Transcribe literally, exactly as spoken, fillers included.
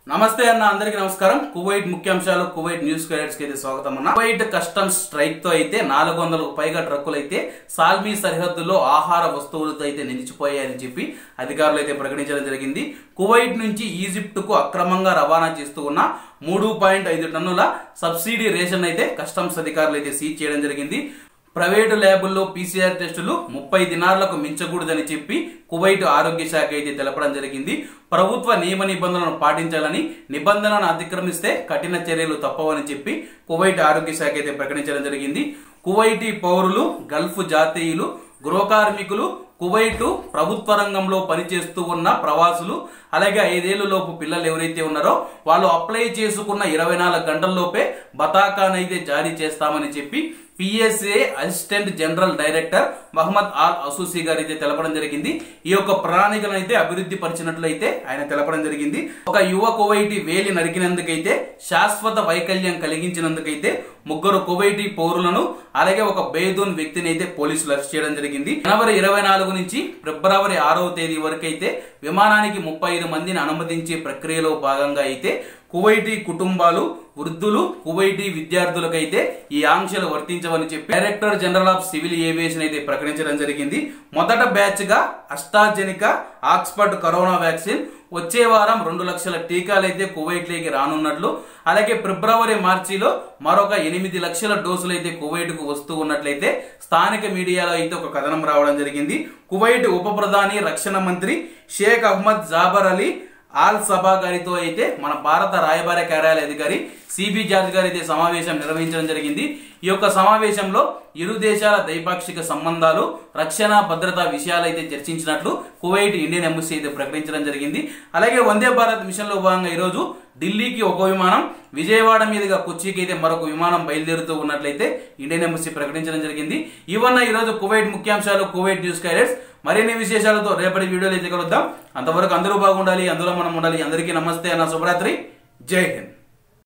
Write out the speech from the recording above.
నమస్తే అన్న అందరికీ నమస్కారం. కువైట్ ముఖ్యాంశాలు కువైట్ న్యూస్ గైడెస్ కి అయితే స్వాగతం అన్న. కువైట్ కస్టమ్స్ స్ట్రైక్ తో అయితే నాలుగు వందలకు పైగా ట్రక్కులు అయితే సాల్మీ సరిహద్దులో ఆహార వస్తువులతో అయితే నిలిచిపోయాయని చెప్పి అధికారులు అయితే ప్రకటించడం జరిగింది. కువైట్ నుంచి ఈజిప్ట్ కు అక్రమంగా రవాణా చేస్తూ ఉన్న మూడు పాయింట్ ఐదు టన్నుల సబ్సిడీ రేషన్ అయితే కస్టమ్స్ అధికారులు అయితే సీజ్ చేయడం జరిగింది. ప్రైవేటు ల్యాబుల్లో పీసీఆర్ టెస్టులు ముప్పై దినార్లకు మించకూడదని చెప్పి కువైట్ ఆరోగ్య శాఖ అయితే తెలపడం జరిగింది. ప్రభుత్వ నియమ నిబంధనలను పాటించాలని, నిబంధనలను అతిక్రమిస్తే కఠిన చర్యలు తప్పవని చెప్పి కువైట్ ఆరోగ్య శాఖ అయితే ప్రకటించడం జరిగింది. కువైటీ పౌరులు, గల్ఫ్ జాతీయులు, గృహ కార్మికులు, కువైట్ ప్రభుత్వ రంగంలో పనిచేస్తూ ఉన్న ప్రవాసులు, అలాగే ఐదేళ్ల లోపు పిల్లలు ఎవరైతే ఉన్నారో వాళ్ళు అప్లై చేసుకున్న ఇరవై నాలుగు గంటల్లోపే బతాకాన్ అయితే జారీ చేస్తామని చెప్పి P S A assistant general director Mohammed Al Asousi గారు అయితే తెలపడం జరిగింది. ఈ యొక్క ప్రణాళికలను అయితే అభివృద్ధి పరిచినట్లయితే ఆయన తెలపడం జరిగింది. ఒక యువ కువైటీ వేలి నరికినందుకైతే, శాశ్వత వైకల్యం కలిగించినందుకైతే ముగ్గురు కువైటీ పౌరులను, అలాగే ఒక బేదూన్ వ్యక్తిని అయితే పోలీసులు అరెస్ట్ చేయడం జరిగింది. జనవరి ఇరవై నాలుగు నుంచి ఫిబ్రవరి ఆరవ తేదీ వరకు అయితే విమానానికి ముప్పై ఐదు మందిని అనుమతించే ప్రక్రియలో భాగంగా అయితే కువైటీ కుటుంబాలు, వృద్ధులు, కువైటీ విద్యార్థులకైతే ఈ ఆంక్షలు వర్తించవని చెప్పి director general of civil aviation అయితే ప్రకటించడం జరిగింది. మొదట బ్యాచ్ గా అస్ట్రాజెనికా ఆక్స్ఫర్డ్ కరోనా వ్యాక్సిన్ వచ్చే వారం రెండు లక్షల టీకాలు అయితే కువైట్ లోకి రానున్నట్లు, అలాగే ఫిబ్రవరి మార్చిలో మరొక ఎనిమిది లక్షల డోసులు అయితే కువైట్ కు వస్తూ ఉన్నట్లయితే స్థానిక మీడియాలో అయితే ఒక కథనం రావడం జరిగింది. కువైట్ ఉప ప్రధాని, రక్షణ మంత్రి Sheikh Ahmad Jaber Ali Al Sabah గారితో అయితే మన భారత రాయబార కార్యాలయ అధికారి సిబి జార్జ్ గారు అయితే సమావేశం నిర్వహించడం జరిగింది. ఈ యొక్క సమావేశంలో ఇరు దేశాల ద్వైపాక్షిక సంబంధాలు, రక్షణ భద్రతా విషయాలు అయితే చర్చించినట్లు కువైట్ ఇండియన్ ఎంబసీ అయితే ప్రకటించడం జరిగింది. అలాగే వందే భారత్ మిషన్ లో భాగంగా ఈ రోజు ఢిల్లీకి ఒక విమానం, విజయవాడ మీదుగా కొచ్చికి అయితే మరొక విమానం బయలుదేరుతూ ఉన్నట్లయితే ఇండియన్ ఎంబసీ ప్రకటించడం జరిగింది. ఇవన్న ఈ రోజు కువైట్ ముఖ్యాంశాలు కువైట్ న్యూస్ గైడెస్. మరిన్ని విశేషాలతో రేపటి వీడియోలు అయితే కలుద్దాం. అంతవరకు అందరూ బాగుండాలి, అందులో మనం ఉండాలి. అందరికీ నమస్తే అన్న, శుభరాత్రి, జై హింద్.